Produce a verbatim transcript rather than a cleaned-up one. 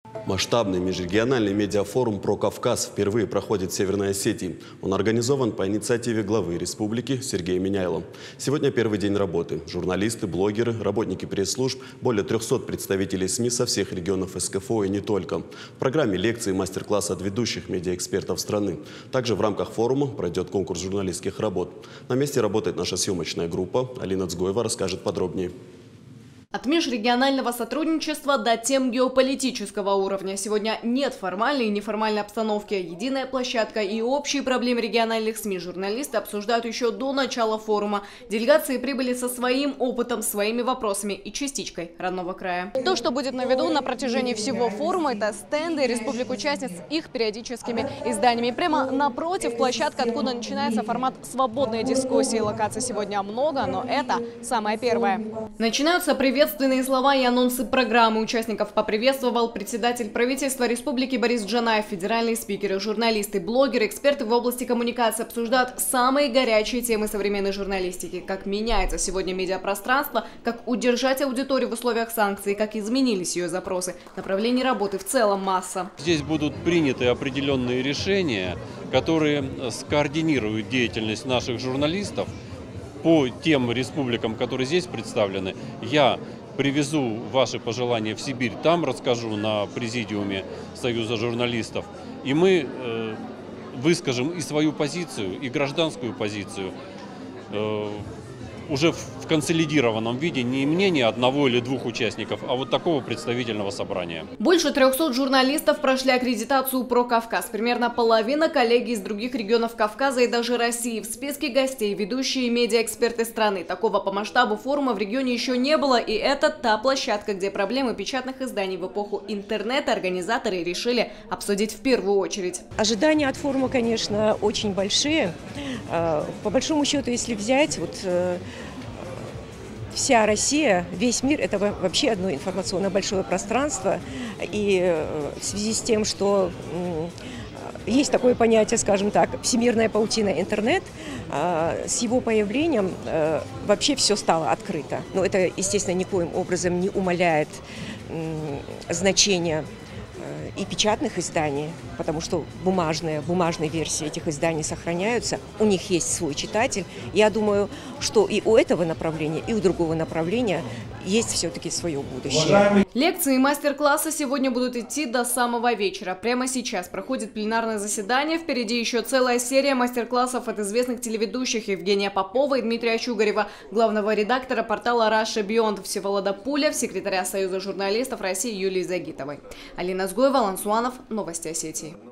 Масштабный межрегиональный медиафорум «Про Кавказ» впервые проходит в Северной Осетии. Он организован по инициативе главы республики Сергея Миняйла. Сегодня первый день работы. Журналисты, блогеры, работники пресс-служб, более трёхсот представителей СМИ со всех регионов СКФО и не только. В программе лекции и мастер-класс от ведущих медиаэкспертов страны. Также в рамках форума пройдет конкурс журналистских работ. На месте работает наша съемочная группа. Алина Цгоева расскажет подробнее. От межрегионального сотрудничества до тем геополитического уровня. Сегодня нет формальной и неформальной обстановки. Единая площадка и общие проблемы региональных СМИ журналисты обсуждают еще до начала форума. Делегации прибыли со своим опытом, своими вопросами и частичкой родного края. То, что будет на виду на протяжении всего форума, это стенды республик-участниц с их периодическими изданиями. Прямо напротив площадка, откуда начинается формат свободной дискуссии. Локаций сегодня много, но это самое первое. Начинаются приветствия. Приветственные слова и анонсы программы. Участников поприветствовал председатель правительства республики Борис Джанаев. Федеральные спикеры, журналисты, блогеры, эксперты в области коммуникации обсуждают самые горячие темы современной журналистики. Как меняется сегодня медиапространство, как удержать аудиторию в условиях санкций, как изменились ее запросы. Направлений работы в целом масса. Здесь будут приняты определенные решения, которые скоординируют деятельность наших журналистов. По тем республикам, которые здесь представлены, я привезу ваши пожелания в Сибирь, там расскажу на президиуме Союза журналистов, и мы э, выскажем и свою позицию, и гражданскую позицию э, уже в консолидированном виде, не мнение одного или двух участников, а вот такого представительного собрания. Больше трёхсот журналистов прошли аккредитацию «Про Кавказ». Примерно половина коллеги из других регионов Кавказа и даже России. В списке гостей ведущие медиаэксперты страны. Такого по масштабу форума в регионе еще не было, и это та площадка, где проблемы печатных изданий в эпоху интернета организаторы решили обсудить в первую очередь. Ожидания от форума, конечно, очень большие. По большому счету, если взять, вот вся Россия, весь мир – это вообще одно информационное большое пространство. И в связи с тем, что есть такое понятие, скажем так, всемирная паутина интернет, с его появлением вообще все стало открыто. Но это, естественно, никоим образом не умаляет значения и печатных изданий, потому что бумажные, бумажные версии этих изданий сохраняются, у них есть свой читатель. Я думаю, что и у этого направления, и у другого направления есть все-таки свое будущее. Лекции и мастер-классы сегодня будут идти до самого вечера. Прямо сейчас проходит пленарное заседание. Впереди еще целая серия мастер-классов от известных телеведущих Евгения Попова и Дмитрия Чугарева, главного редактора портала Russia Beyond Всеволода Пуля, секретаря Союза журналистов России Юлии Загитовой. Алина Цгоева, Алан Суанов, Новости Осетии.